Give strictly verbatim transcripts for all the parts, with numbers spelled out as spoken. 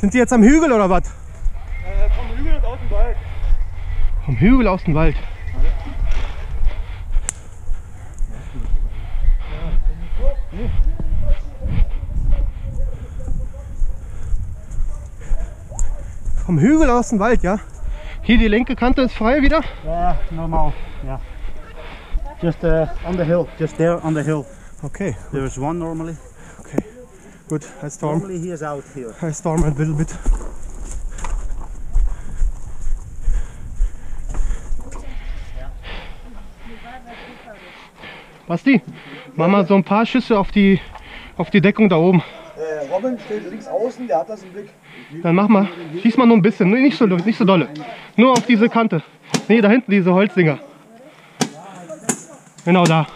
Sind Sie jetzt am Hügel oder was? Äh, vom Hügel und aus dem Wald. Vom Hügel aus dem Wald. Vom Hügel aus dem Wald, ja? Hier die linke Kante ist frei wieder? Ja, normal. Ja. Just uh, on the hill, just there on the hill. Okay. There is one normally. Okay. Good. I storm. Normally he is out here. I storm a little bit. Basti, mach mal so ein paar Schüsse auf die, auf die Deckung da oben. Äh, Robin steht links außen, der hat das im Blick. Dann mach mal. Schieß mal nur ein bisschen, nicht so, nicht so dolle. Nur auf diese Kante. Nee, da hinten diese Holzdinger. Genau da.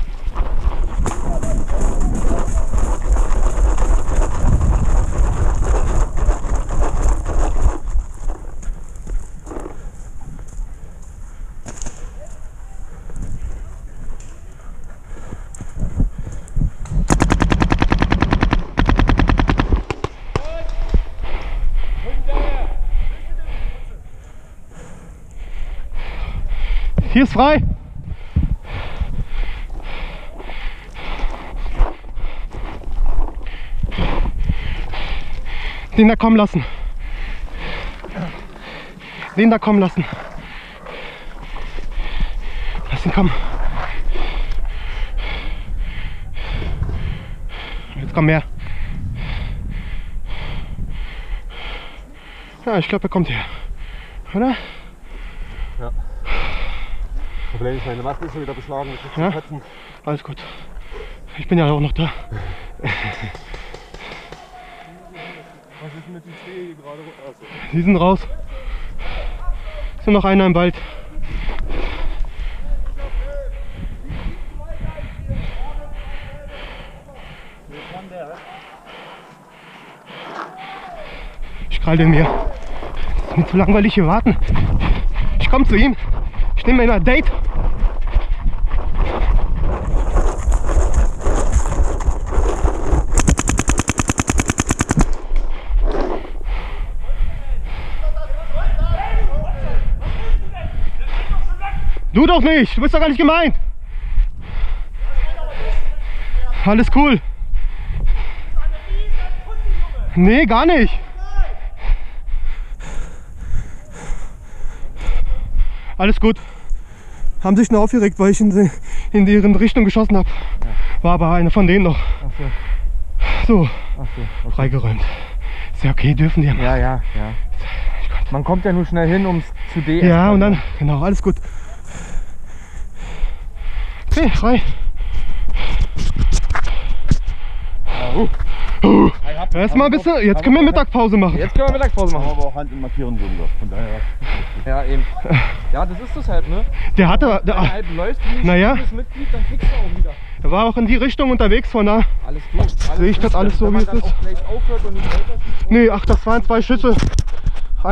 Hier ist frei. Den da kommen lassen. Den da kommen lassen. Lass ihn kommen. Jetzt kommt mehr. Ja, ich glaube, er kommt her. Oder? Ja. Problem ist, meine Maske ist schon wieder beschlagen. Ich Ja? Alles gut. Ich bin ja auch noch da. Was ist mit den Stehen gerade? Also. Die sind raus. Es ist nur noch einer im Wald. Ich krall den mir. Es ist mir zu langweilig hier warten. Ich komme zu ihm. Ich nehme ihn ein Date. Du doch nicht, du bist doch gar nicht gemeint. Alles cool. Nee, gar nicht. Alles gut. Haben sich nur aufgeregt, weil ich in, die, in deren Richtung geschossen habe. Ja. War aber einer von denen noch. Ach so. So, Ach so, okay. Freigeräumt. Ist ja okay, dürfen die ja machen. Ja, ja, ja. Man kommt ja nur schnell hin, um es zu deeskalieren. Ja, und dann, genau, alles gut. Okay, frei. Uh. Uh. Erst mal ein bisschen, jetzt können wir Mittagspause machen. Jetzt können wir Mittagspause machen. Aber auch Hand in Markieren würden wir. Von daher. Ja, eben. Ja, das ist das halt, ne? Der hatte, Wenn du der, halt läufst wie ein Naja. stimmiges Mitglied, dann kriegst du auch wieder. der war auch in die Richtung unterwegs von da. Alles gut. Alles Sehe ich das gut. alles so, Wenn wie man es dann ist? auch gleich aufhört und nicht weiter schießt, Nee, ach, das waren zwei Schüsse.